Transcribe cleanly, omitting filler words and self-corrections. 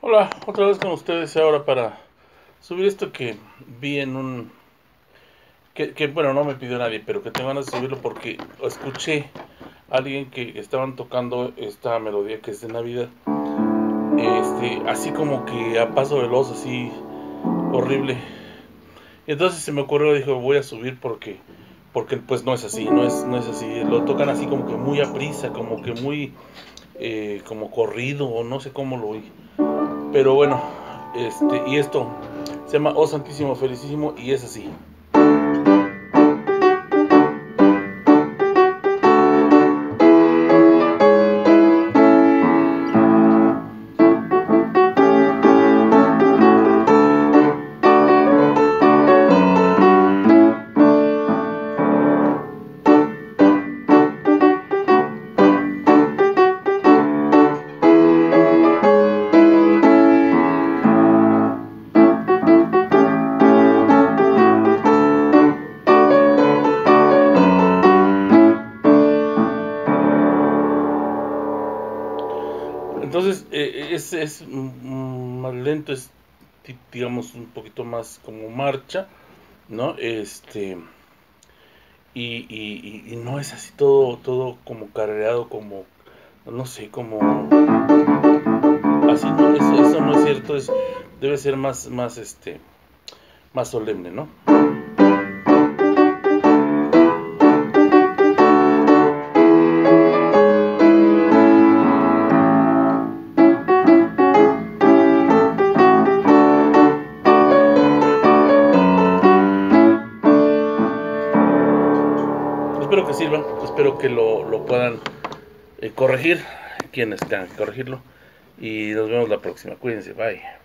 Hola, otra vez con ustedes ahora para subir esto que vi en un... bueno, no me pidió nadie, pero que tengo ganas de subirlo porque escuché a alguien que estaban tocando esta melodía que es de Navidad, así como que a paso veloz, así horrible. Y entonces se me ocurrió, dijo, voy a subir porque pues no es así, no es así. Lo tocan así como que muy a prisa, como que muy, como corrido, o no sé cómo lo oí. Pero bueno, y esto se llama Oh Santísimo Felicísimo y es así. Entonces, es más lento, es digamos un poquito más como marcha, ¿no? Y no es así todo como carreado, como, no sé, como... Así no, eso no es cierto, debe ser más solemne, ¿no? Espero que sirva, espero que lo puedan corregir quienes tengan que corregirlo. Y nos vemos la próxima. Cuídense, bye.